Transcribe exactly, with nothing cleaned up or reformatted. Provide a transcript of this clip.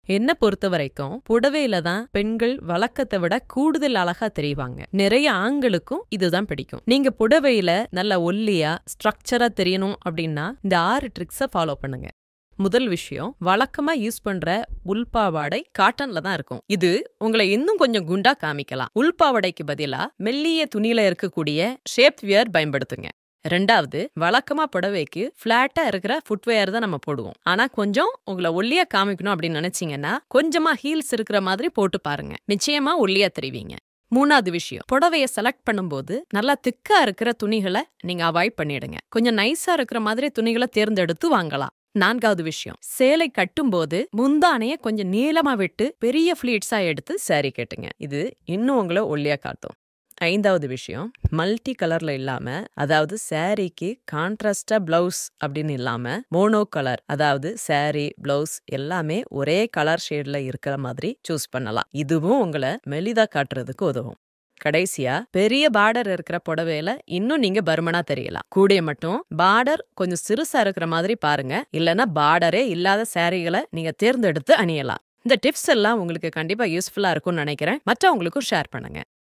என்ன பொறுத்த வரைக்கும் புடவையில தான் பெண்கள் வழக்கத்தை விட கூடுதல் அழகா தெரிவாங்க. நிறைய ஆண்களுக்கும் இதுதான் பிடிக்கும். நீங்க புடவையில நல்ல ஒல்லியா ஸ்ட்ரக்சரா தெரியணும் அப்படின்னா இந்த ஆறு ட்ரிக்ஸை ஃபாலோ பண்ணுங்க. முதல் விஷயம், வழக்கமா யூஸ் பண்ற உள்பாவாடை காட்டன்ல தான் இருக்கும். இது உங்களை இன்னும் கொஞ்சம் குண்டா காமிக்கலாம். உள்பாவாடைக்கு பதிலா மெல்லிய துணியில இருக்கக்கூடிய ஷேப் வியர் பயன்படுத்துங்க. ரெண்டாவது, வழக்கமா புடவைக்கு பிளாட்டா இருக்கிற ஃபுட்வேர் தான் நம்ம போடுவோம். ஆனா கொஞ்சம் உங்களை ஒல்லியா காமிக்கணும் அப்படின்னு நினைச்சீங்கன்னா கொஞ்சமா ஹீல்ஸ் இருக்கிற மாதிரி போட்டு பாருங்க. நிச்சயமா ஒல்லியா தெரிவிங்க. மூணாவது விஷயம், புடவைய செலக்ட் பண்ணும்போது நல்லா திக்கா இருக்கிற துணிகளை நீங்க அவாய்ட் பண்ணிடுங்க. கொஞ்சம் நைஸா இருக்கிற மாதிரி துணிகளை தேர்ந்தெடுத்து வாங்கலாம். நான்காவது விஷயம், சேலை கட்டும்போது முந்தானைய கொஞ்சம் நீளமா விட்டு பெரிய ஃபிளீட்ஸா எடுத்து சாரி கட்டுங்க. இது இன்னும் உங்களை ஒல்லியா காட்டும். ஐந்தாவது விஷயம், மல்டி கலர்ல இல்லாம, அதாவது சாரிக்கு கான்ட்ராஸ்டா பிளவுஸ் அப்படின்னு இல்லாம மோனோ கலர், அதாவது சாரி பிளவுஸ் எல்லாமே ஒரே கலர் ஷேட்ல இருக்கிற மாதிரி சூஸ் பண்ணலாம். இதுவும் உங்களை மெலிதா காட்டுறதுக்கு உதவும். கடைசியா, பெரிய பார்டர் இருக்கிற புடவையில இன்னும் நீங்க பருமனா தெரியலாம். கூடிய மட்டும் பார்டர் கொஞ்சம் சிறுசா இருக்கிற மாதிரி பாருங்க. இல்லைன்னா பார்டரே இல்லாத சாரிகளை நீங்க தேர்ந்தெடுத்து அணியலாம். இந்த டிப்ஸ் எல்லாம் உங்களுக்கு கண்டிப்பா யூஸ்ஃபுல்லா இருக்கும்னு நினைக்கிறேன். மற்றவங்களுக்கும் ஷேர் பண்ணுங்க.